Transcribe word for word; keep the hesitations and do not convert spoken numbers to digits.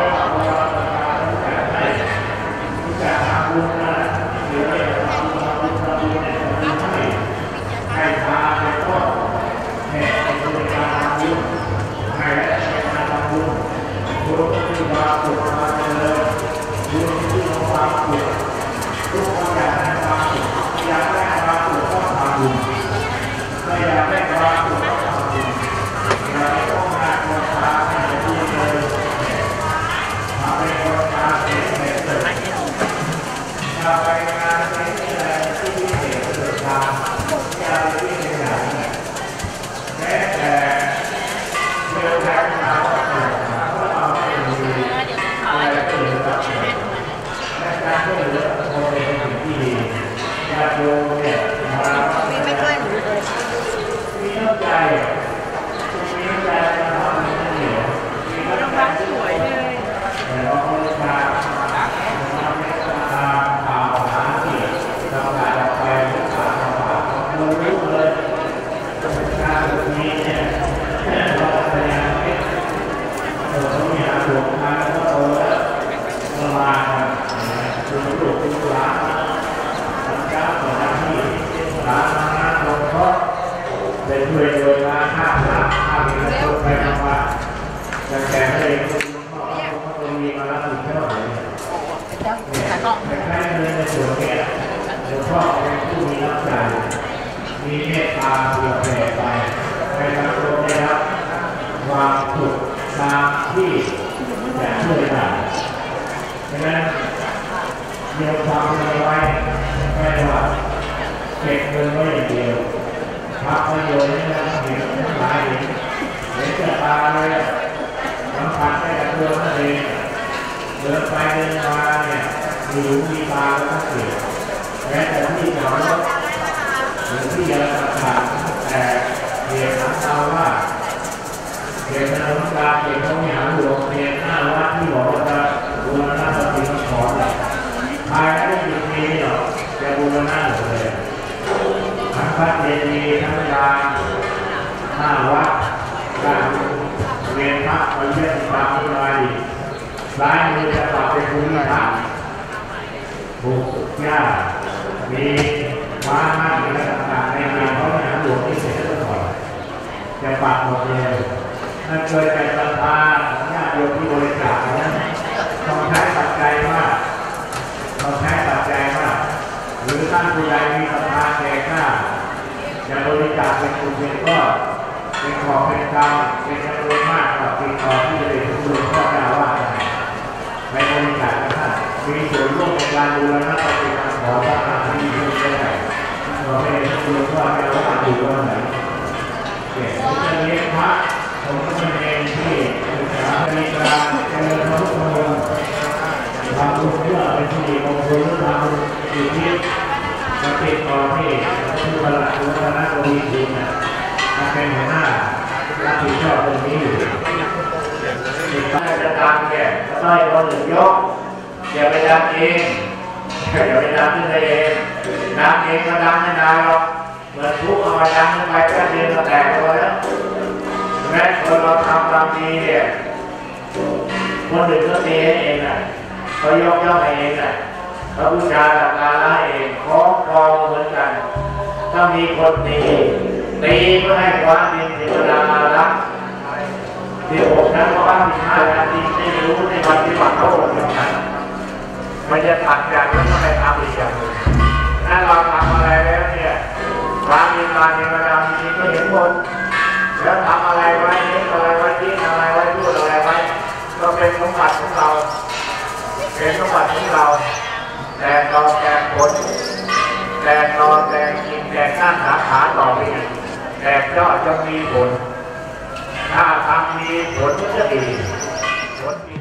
เป็นเพื่อนโดยมาห้าห้าห้ามีกระตุ้นไปทำว่าจะแข่งให้คุณพ่อเขาต้องมีมารับผิดชอบเนี่ยใช้เงินในส่วนนี้หลวงพ่อเป็นผู้มีน้ำใจมีเมตตาเผื่อแผ่ไปให้ทุกคนได้รับความสุขตามที่จะช่วยได้ดังนั้นเดี๋ยวทำอะไรไว้ไม่ว่าเก็บเงินไว้อย่างเดียวภาพยนตร์นี่นะเห็นทั้งหลายเห็นเห็นจะตาเลยสัมผัสได้กับตัวนั่นเองเดินไปเดินมาเนี่ยมีหูมีตาแล้วก็เสียแม้แต่ที่จอดรถหรือที่อะไรต่างๆแต่เหตุของเราว่าเหตุในวงการเหตุของหาหลวงเรียนหน้าวัดที่บอกว่าจะบูรณะปฏิสังขรณ์ภายในไม่กี่ปีหรอกจะบูรณะหมดเลยทั้งพระเจดีย์ทั้งลานหน้าวัดการเรียนพระไปเยี่ยมพระที่ไรซ้ายมือจะปรับเป็นภูมิทัศน์บุกหญ้ามีม้านั่งอะไรต่างๆในงานเขาหาหลวงที่เสร็จแล้วก่อนจะปรับหมดเลยถ้าเคยเป็นประธานญาติโยมที่บริจาคนั้นต้องใช้ปัจจัยมากต้องใช้ปัจจัยมากหรือท่านผู้ใดมีศรัทธาแก่ข้าจะบริจาคเป็นกลุ่มเป็นก้อนเป็นขอบเป็นกำเป็นจำนวนมากกว่าติดต่อที่จะได้ทุกคนก็ได้ว่าในบริจาคท่านมีส่วนร่วมในการดูแลนักปฏิบัติของพระอาที่ยิ่งใหญ่เราไม่ได้ทุกคนว่าเราต้องอยู่วันไหนเด็กจะเลี้ยงพระผมก็เป็นเองที่ศึกษาในการเจริญพระพุทธมนต์ทำบุญเพื่อเป็นที่ดีของคนทำอยู่ที่มาติดต่อที่ผู้บริหารวัฒนธรรมดีดีนะมาเป็นหัวหน้ารับผิดชอบตรงนี้อยู่ติดต่อจะตามแก่ก็ได้คนหนึ่งยกอย่าไปดังเองอย่าไปดังขึ้นเองดังเองก็ดังไม่ได้หรอกเหมือนทุกข์เอาไปดังขึ้นไปแค่เดียวก็แตกตัวแล้วแม้คนเราทำความดีเนี่ยคนอื่นก็ตีเองนะเขายกย่องเองนะเขาบูชาหลักการละเองฟ้องครองเหมือนกันถ้ามีคนตีตีเพื่อให้ความดีศิลปะมาละที่ผมนั้นเพราะว่ามีห้านาทีได้รู้ในวันที่วันเขาบอกอย่างนั้นมันจะตัดอย่างนั้นก็ไม่ทำอีกอย่างนึงถ้าเราทำอะไรแล้วเนี่ยความมีการมีเวลามีก็เห็นผลแล้วทำอะไรไว้เห็นอะไรไว้ที่ทำอะไรไว้พูดอะไรไว้ก็เป็นสมบัติของเราเป็นสมบัติของเราแต่ตอนแตกผลแต่ตอนแตกกินแตกหน้าขาขาต่อไปแต่ยอดจะมีผลถ้าทำมีผลก็จะดีผลดี